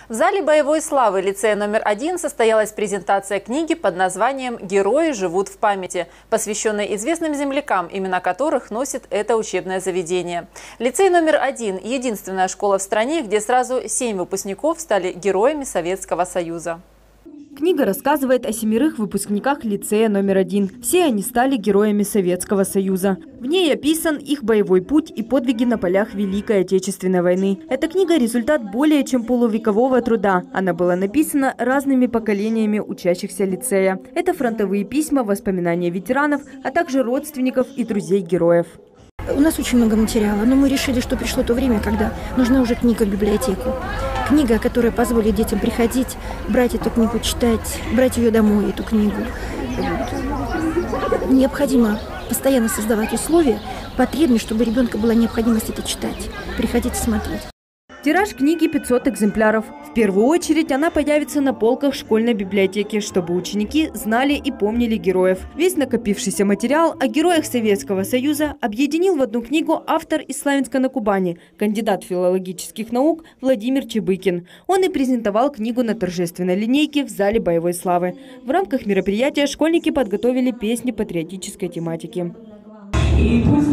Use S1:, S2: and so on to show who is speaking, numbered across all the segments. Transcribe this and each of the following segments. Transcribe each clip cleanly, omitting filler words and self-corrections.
S1: В зале боевой славы лицея номер 1 состоялась презентация книги под названием «Герои живут в памяти», посвященной известным землякам, имена которых носит это учебное заведение. Лицей номер 1 – единственная школа в стране, где сразу 7 выпускников стали героями Советского Союза.
S2: Книга рассказывает о 7 выпускниках лицея номер 1. Все они стали героями Советского Союза. В ней описан их боевой путь и подвиги на полях Великой Отечественной войны. Эта книга – результат более чем полувекового труда. Она была написана разными поколениями учащихся лицея. Это фронтовые письма, воспоминания ветеранов, а также родственников и друзей героев.
S3: У нас очень много материала, но мы решили, что пришло то время, когда нужна уже книга в библиотеку. Книга, которая позволит детям приходить, брать эту книгу, читать, брать ее домой, эту книгу. Необходимо постоянно создавать условия, потребность, чтобы у ребенка была необходимость это читать. Приходите смотреть.
S2: Тираж книги 500 экземпляров. В первую очередь она появится на полках школьной библиотеки, чтобы ученики знали и помнили героев. Весь накопившийся материал о героях Советского Союза объединил в одну книгу автор из Славянска на Кубани, кандидат филологических наук Владимир Чебыкин. Он и презентовал книгу на торжественной линейке в зале боевой славы. В рамках мероприятия школьники подготовили песни патриотической тематики. И пусть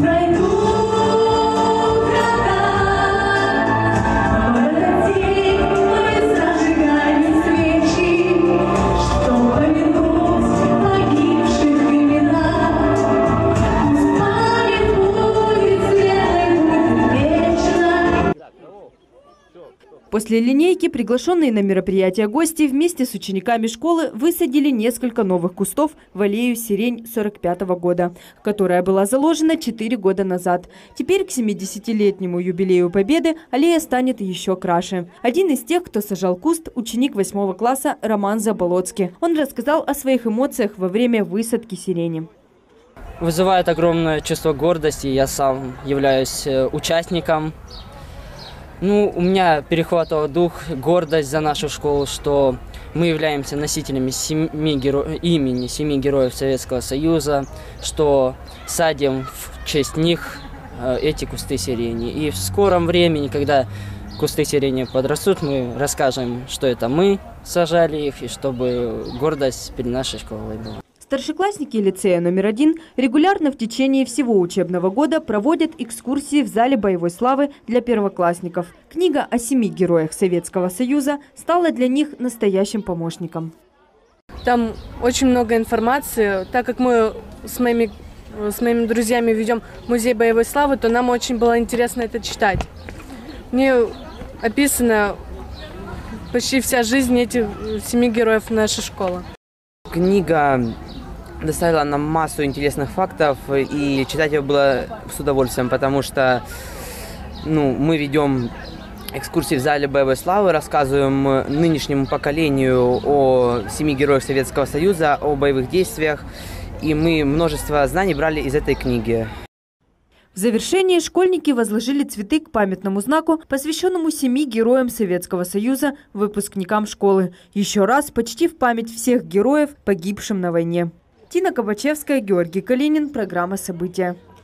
S2: После линейки приглашенные на мероприятие гости вместе с учениками школы высадили несколько новых кустов в аллею «Сирень» 45-го года, которая была заложена 4 года назад. Теперь к 70-летнему юбилею Победы аллея станет еще краше. Один из тех, кто сажал куст, ученик 8 класса Роман Заболоцкий. Он рассказал о своих эмоциях во время высадки сирени.
S4: Вызывает огромное чувство гордости. Я сам являюсь участником. У меня перехватывал дух, гордость за нашу школу, что мы являемся носителями имени 7 героев Советского Союза, что садим в честь них эти кусты сирени. И в скором времени, когда кусты сирени подрастут, мы расскажем, что это мы сажали их, и чтобы гордость перед нашей школой была.
S2: Старшеклассники лицея номер 1 регулярно в течение всего учебного года проводят экскурсии в зале боевой славы для первоклассников. Книга о 7 героях Советского Союза стала для них настоящим помощником.
S5: Там очень много информации. Так как мы с моими друзьями ведем музей боевой славы, то нам очень было интересно это читать. Мне описана почти вся жизнь этих 7 героев нашей школы.
S6: Книга доставила нам массу интересных фактов, и читать ее было с удовольствием, потому что мы ведем экскурсии в зале боевой славы, рассказываем нынешнему поколению о 7 героях Советского Союза, о боевых действиях, и мы множество знаний брали из этой книги.
S2: В завершении школьники возложили цветы к памятному знаку, посвященному 7 героям Советского Союза, выпускникам школы. Еще раз почтив память всех героев, погибшим на войне. Тина Кабачевская, Георгий Калинин. Программа «События».